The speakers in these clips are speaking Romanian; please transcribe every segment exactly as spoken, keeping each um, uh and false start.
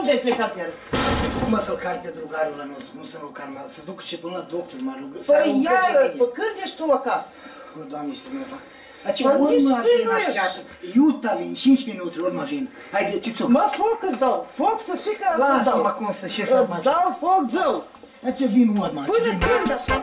unde ai plecat el? Cum să-l car pe drugarul ăla nostru? Cum să nu-l car? Să duc și până la doctor, mă rugă. Păi iară, pă, când ești tu acasă? Bă, Doamne, ce să-mi fac? Aci, urmă vin, așteaptă. Iuta vin, cinci minute, urmă vin. Haide, ce-ți-o? Mă, foc îți dau. Foc să știi că să-ți dau. Lasă-mă acum să știi să Îți dau foc, zău. Aci, vin urmă. Până când așa?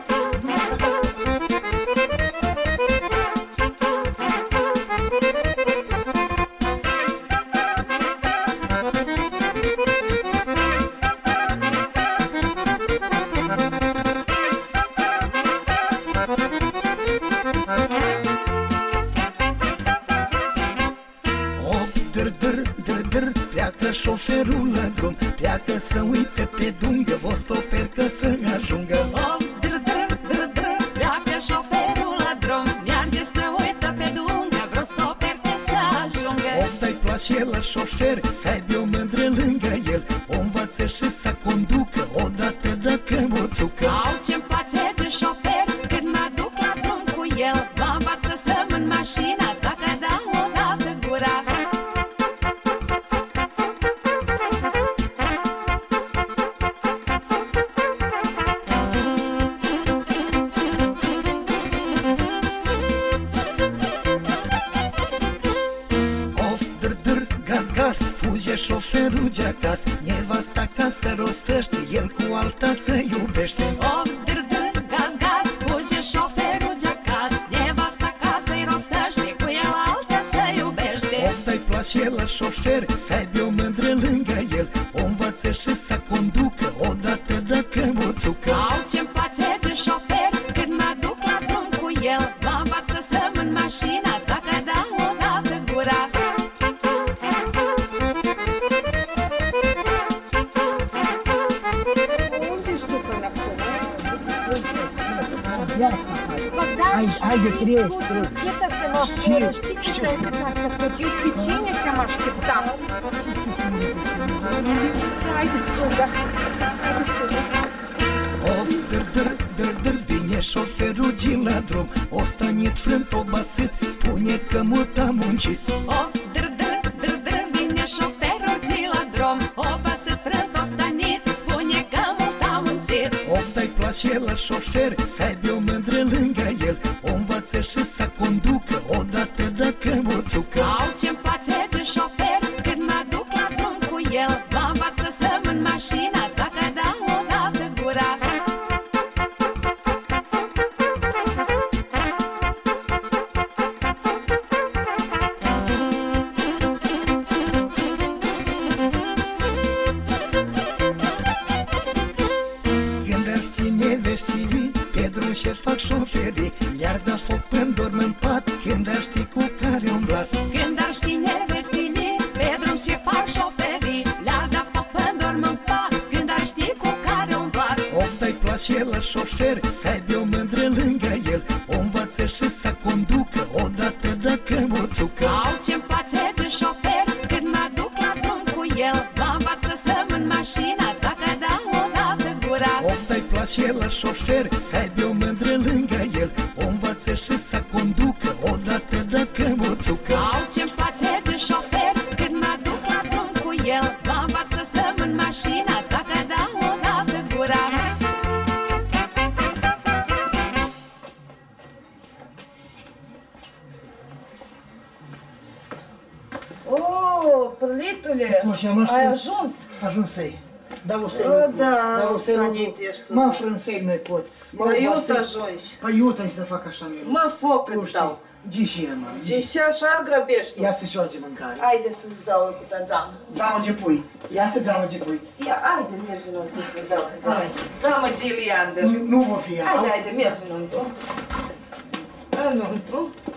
Șoferul la drum, pleacă să uite pe dungă, vă stoper că să ajungă. Oh, dr, dr, dr, dr, pleacă șoferul la drum, merge să uită pe dungă, vreo stoper că să ajungă. Of-i place la șofer, să aibă o mândră lângă el, o învață și să conducă, odată dacă mă țucă. Au ce-mi place de șofer, când mă duc la drum cu el, mă învață să-mi în mașină, dacă dau odată gura. Fuge șoferul de acasă, nevasta ca să rostește, el cu alta să iubește. Oh, dr, dr, gaz, gaz, fuge șoferul de acasă, nevasta ca să-i rostește, cu el alta să iubește. Of-i place la șofer, să aibă o mândră lângă el, o învață și să conducă, odată dacă mă țucă. Au ce-mi place de șofer, când mă duc la drum cu el, mă învață să-mi în mașină, dacă dau odată gura. Haide, trebuie, trebuie. Iată să mă fură, știi ce tăicuța asta tot eu? Pe cine ce-am așteptat? Haide, fugă, haide, fugă. Of, dăr, dăr, dăr, dăr, vine șoferul de la drum, o stanit frânt obasit, spune că mult a muncit. Of, dr, dr, dr, dr, vine șoferul de la drum, obasit frânt o stanit, spune că mult a muncit. Of-i place la șofer, să aibă o mândră lângă el, o învață și să conducă, odată dacă mă țucă. Au ce-mi place de șofer, când mă duc la drum cu el, mă învață să-mi în mașină, dacă dau odată gura. Ce fac șoferii, le-ar da foc până dorm în pat, când ar ști cu care umblat. Când ar ști nevestilii, pe drum ce fac șoferii, le-ar da foc până dorm în pat, când ar ști cu care umblat. Of-i place la șofer, să aibă o mândră lângă el, o învață și să conducă, odată dacă mă țucă. Au ce-mi place de șofer, când mă duc la drum cu el, mă învață să-mi în mașină, dacă dau odată gura. Of-i place la șofer, să aibă o mândră lângă el, o învață și să conducă, odată dacă mă țucă. Au ce-mi place de șofer, când mă duc la drum cu el, mă învață să-mi în mașină, dacă dau odată gura. Oh, prălitule, ai ajuns? Ajunsei. Da, o să O, da, da, o să strănit ești. mă frânsei, nu-i poți. Păi iută ajungi. Păi iută să fac așa, Milu. Mă, foc îți dau. Gișie, mă. Și așa grăbești. Ia să-și joage mâncare. Haide să-ți dau cu ta zamă. Zamă ce pui. Ia să zamă ce pui. Ia, haide, mergi înăuntru să-ți dau. Hai. Zamă Giliander. Nu, nu vă fi. Haide, haide, mergi înăuntru. Înăuntru.